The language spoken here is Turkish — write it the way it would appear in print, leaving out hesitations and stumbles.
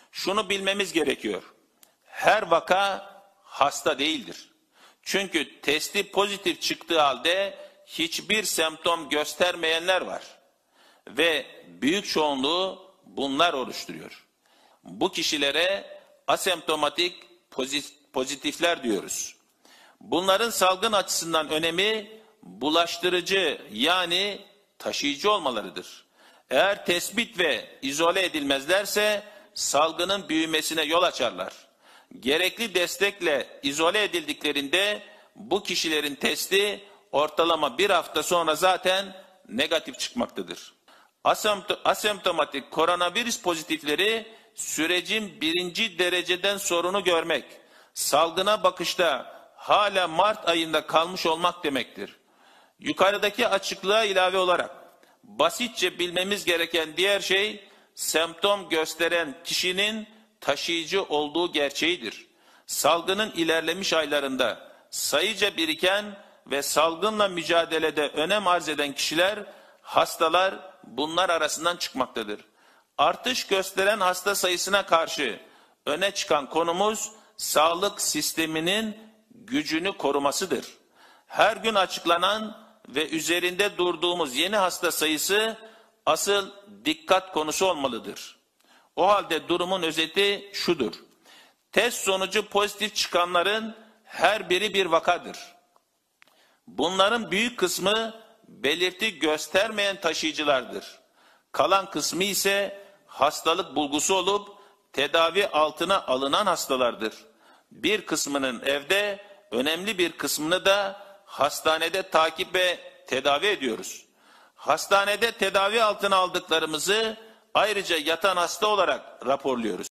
Şunu bilmemiz gerekiyor. Her vaka hasta değildir. Çünkü testi pozitif çıktığı halde hiçbir semptom göstermeyenler var. Ve büyük çoğunluğu bunlar oluşturuyor. Bu kişilere asemptomatik pozitifler diyoruz. Bunların salgın açısından önemi bulaştırıcı yani taşıyıcı olmalarıdır. Eğer tespit ve izole edilmezlerse salgının büyümesine yol açarlar. Gerekli destekle izole edildiklerinde bu kişilerin testi ortalama bir hafta sonra zaten negatif çıkmaktadır. Asemptomatik koronavirüs pozitifleri sürecin birinci dereceden sorunu görmek, salgına bakışta hala Mart ayında kalmış olmak demektir. Yukarıdaki açıklığa ilave olarak basitçe bilmemiz gereken diğer şey semptom gösteren kişinin taşıyıcı olduğu gerçeğidir. Salgının ilerlemiş aylarında sayıca biriken ve salgınla mücadelede önem arz eden kişiler, hastalar bunlar arasından çıkmaktadır. Artış gösteren hasta sayısına karşı öne çıkan konumuz sağlık sisteminin gücünü korumasıdır. Her gün açıklanan ve üzerinde durduğumuz yeni hasta sayısı asıl dikkat konusu olmalıdır. O halde durumun özeti şudur. Test sonucu pozitif çıkanların her biri bir vakadır. Bunların büyük kısmı belirti göstermeyen taşıyıcılardır. Kalan kısmı ise hastalık bulgusu olup tedavi altına alınan hastalardır. Bir kısmının evde, önemli bir kısmını da hastanede takip ve tedavi ediyoruz. Hastanede tedavi altına aldıklarımızı ayrıca yatan hasta olarak raporluyoruz.